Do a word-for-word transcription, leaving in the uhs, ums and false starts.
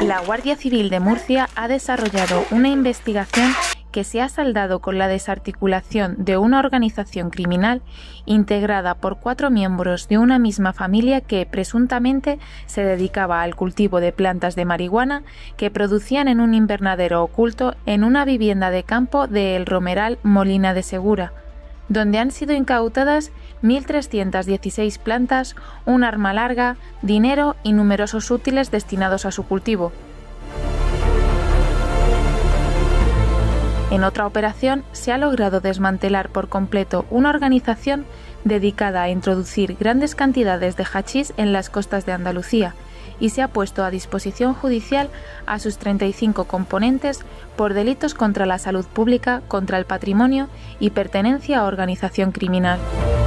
La Guardia Civil de Murcia ha desarrollado una investigación que se ha saldado con la desarticulación de una organización criminal integrada por cuatro miembros de una misma familia que presuntamente se dedicaba al cultivo de plantas de marihuana que producían en un invernadero oculto en una vivienda de campo de El Romeral, Molina de Segura, donde han sido incautadas mil trescientas dieciséis plantas, un arma larga, dinero y numerosos útiles destinados a su cultivo. En otra operación se ha logrado desmantelar por completo una organización dedicada a introducir grandes cantidades de hachís en las costas de Andalucía y se ha puesto a disposición judicial a sus treinta y cinco componentes por delitos contra la salud pública, contra el patrimonio y pertenencia a organización criminal.